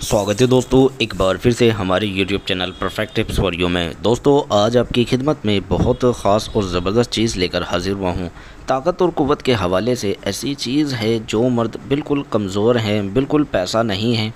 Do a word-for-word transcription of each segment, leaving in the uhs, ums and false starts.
स्वागत है दोस्तों एक बार फिर से हमारे YouTube channel perfect tips for you में। दोस्तों आज आपकी खिदमत में बहुत ख़ास और ज़बरदस्त चीज़ लेकर हाजिर हुआ हूँ। ताकत और क़ुव्वत के हवाले से ऐसी चीज़ है जो मर्द बिल्कुल कमज़ोर हैं, बिल्कुल पैसा नहीं है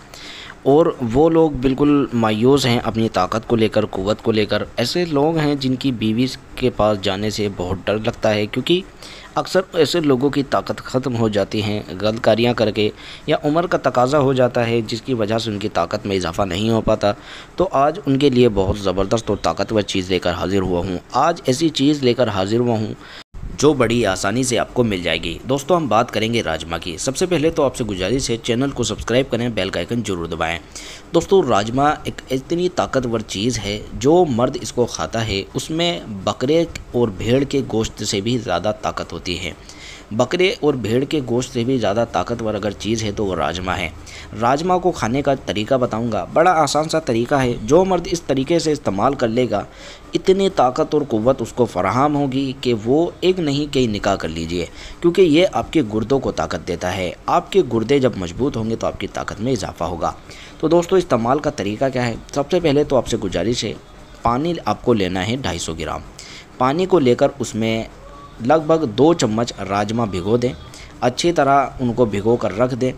और वो लोग बिल्कुल मायूस हैं अपनी ताकत को लेकर, क़ुव्वत को लेकर। ऐसे लोग हैं जिनकी बीवी के पास जाने से बहुत डर लगता है, क्योंकि अक्सर ऐसे लोगों की ताकत ख़त्म हो जाती हैं गलतकारियाँ करके, या उम्र का तकाज़ा हो जाता है जिसकी वजह से उनकी ताकत में इजाफ़ा नहीं हो पाता। तो आज उनके लिए बहुत ज़बरदस्त और ताकतवर चीज़ लेकर हाज़िर हुआ हूँ। आज ऐसी चीज़ लेकर हाज़िर हुआ हूँ जो बड़ी आसानी से आपको मिल जाएगी। दोस्तों हम बात करेंगे राजमा की। सबसे पहले तो आपसे गुजारिश है चैनल को सब्सक्राइब करें, बेल का आइकन जरूर दबाएं। दोस्तों राजमा एक इतनी ताकतवर चीज़ है, जो मर्द इसको खाता है उसमें बकरे और भेड़ के गोश्त से भी ज़्यादा ताकत होती है। बकरे और भेड़ के गोश्त से भी ज़्यादा ताकतवर अगर चीज़ है तो वो राजमा है। राजमा को खाने का तरीका बताऊंगा, बड़ा आसान सा तरीका है। जो मर्द इस तरीके से इस्तेमाल कर लेगा इतनी ताकत और क़ुव्वत उसको फराहम होगी कि वो एक नहीं कई निकाह कर लीजिए, क्योंकि ये आपके गुर्दों को ताकत देता है। आपके गुर्दे जब मजबूत होंगे तो आपकी ताकत में इजाफा होगा। तो दोस्तों इस्तेमाल का तरीका क्या है? सबसे पहले तो आपसे गुजारिश है, पानी आपको लेना है ढाई सौ ग्राम। पानी को लेकर उसमें लगभग दो चम्मच राजमा भिगो दें, अच्छी तरह उनको भिगो कर रख दें।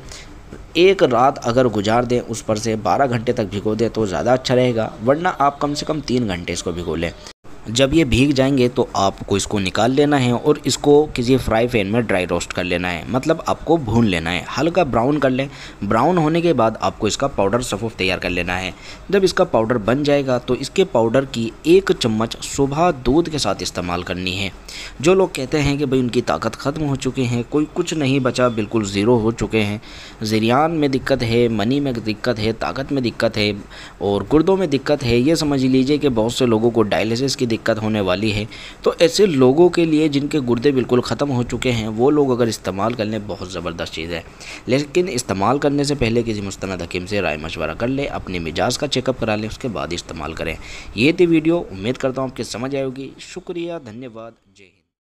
एक रात अगर गुजार दें उस पर से बारह घंटे तक भिगो दें तो ज़्यादा अच्छा रहेगा, वरना आप कम से कम तीन घंटे इसको भिगो लें। जब ये भीग जाएंगे तो आपको इसको निकाल लेना है और इसको किसी फ्राई पैन में ड्राई रोस्ट कर लेना है, मतलब आपको भून लेना है, हल्का ब्राउन कर लें। ब्राउन होने के बाद आपको इसका पाउडर सफ़ूफ तैयार कर लेना है। जब इसका पाउडर बन जाएगा तो इसके पाउडर की एक चम्मच सुबह दूध के साथ इस्तेमाल करनी है। जो लोग कहते हैं कि भाई उनकी ताकत ख़त्म हो चुकी है, कोई कुछ नहीं बचा, बिल्कुल ज़ीरो हो चुके हैं, ज़रियान में दिक्कत है, मनी में दिक्कत है, ताकत में दिक्कत है और गुर्दों में दिक्कत है, ये समझ लीजिए कि बहुत से लोगों को डायलिसिस की दिक्कत होने वाली है। तो ऐसे लोगों के लिए जिनके गुर्दे बिल्कुल ख़त्म हो चुके हैं, वो लोग अगर इस्तेमाल कर लें बहुत ज़बरदस्त चीज़ है। लेकिन इस्तेमाल करने से पहले किसी मुस्तनद हकीम से राय मशवरा कर लें, अपने मिजाज का चेकअप करा लें, उसके बाद इस्तेमाल करें। ये थी वीडियो, उम्मीद करता हूँ आपकी समझ आएगी। शुक्रिया, धन्यवाद, जय हिंद।